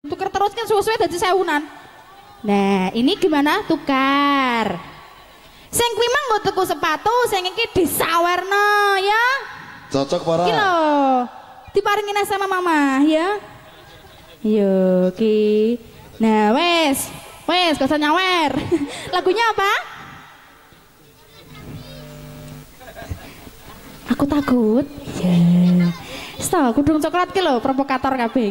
Tuker terus kan suwe-suwe dadi sewunan. Nah, ini gimana? Tukar. Sing kuwi mah nggo tuku sepatu, sing iki disawerno ya. Cocok para. Iki lho. Diparingin sama mama ya. Yo ki. Nah, wes gak usah nyawer. Lagunya apa? Aku takut. Ya. Stop, kudung coklat ki lho, provokator kabeh.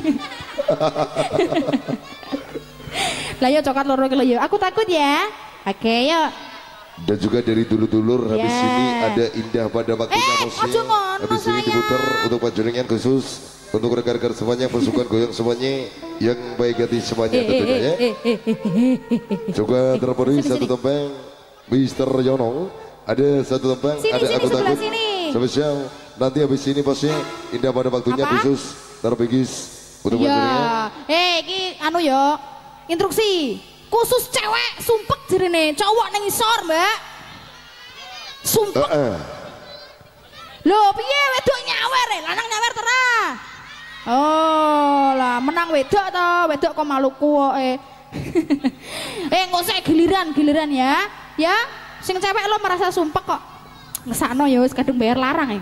Lah yo coklat loro ki lho yo. Aku takut ya. Oke, yuk. Dan juga dari dulur-dulur habis ini ada indah pada waktunya musik. Habis ini diputar untuk panjenengan khusus untuk rekan-rekan semuanya, pasukan goyang semuanya yang baik hati semuanya tentunya ya. Juga terpenuhi satu tembang Mister Yono. Ada satu tembang, ada aku takut. Spesial nanti habis ini pasti indah pada waktunya khusus terbigis untuk panjenengan. Iki anu yo, instruksi khusus cewek sumpek jerene, cowok ning isor, Mbak. Sumpek. Lho, piye wedok nyawer, lanang nyawer terah. Oh, lah menang wedok to, wedok kok Maluku koke. Engko sik giliran ya. Ya, sing cewek lo merasa sumpek kok. Ngesakno ya wis kadung bayar larang ya.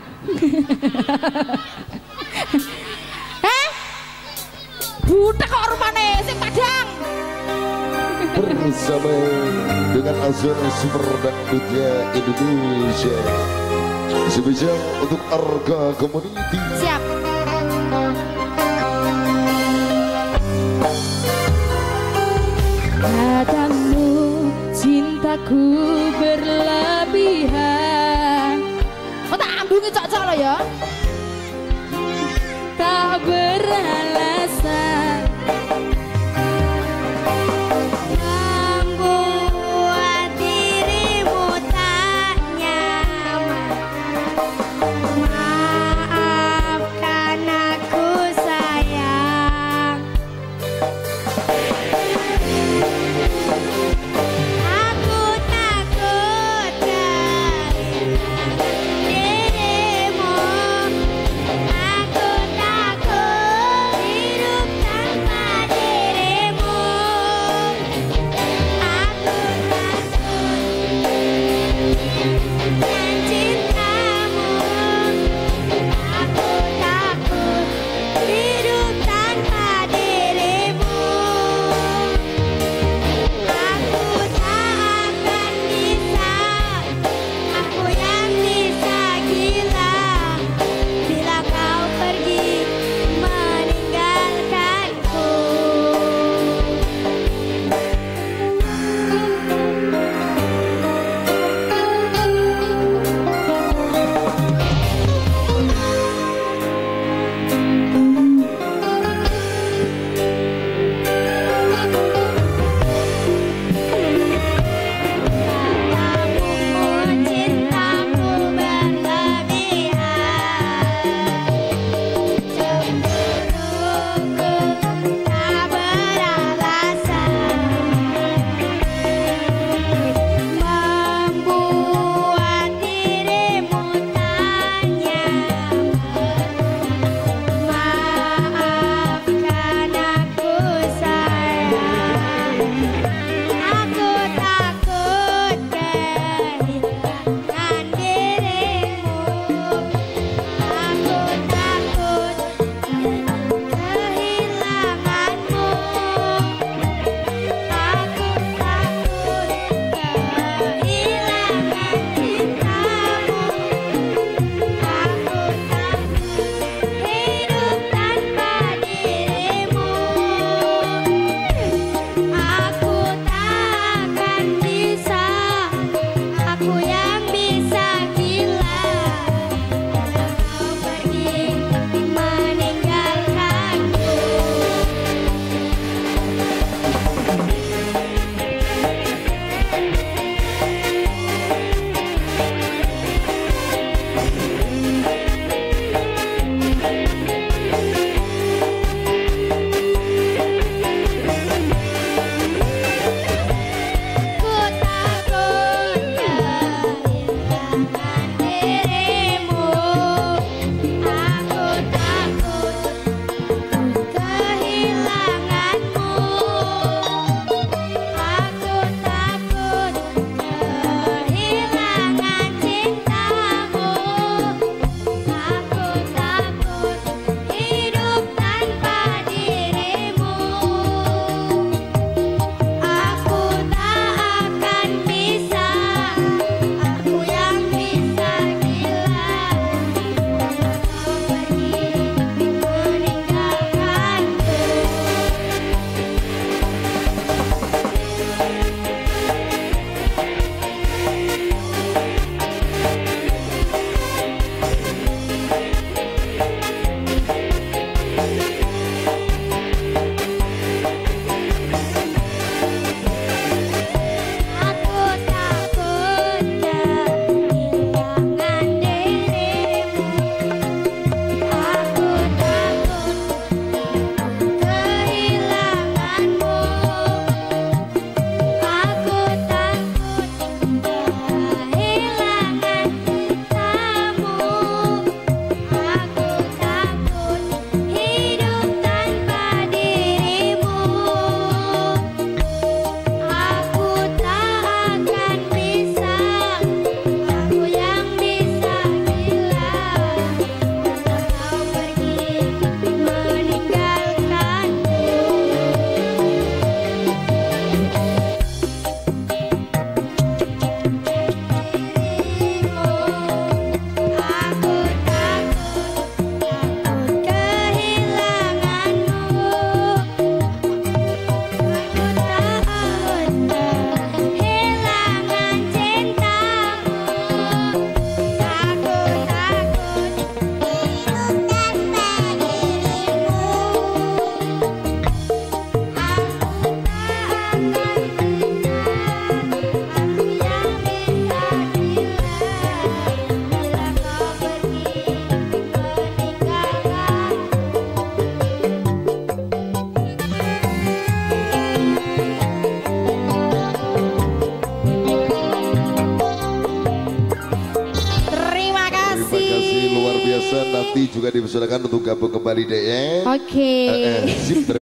Butek kok rupane sing Padang. Bersama dengan Azon Super Dangdutnya Indonesia. Spesial untuk Arga Community. Siap. Katamu cintaku berlebihan. Oh tak ambungi cocok lo ya. Tak beralasan. nanti juga dipersilakan untuk gabung kembali deh ya. Oke. Sip.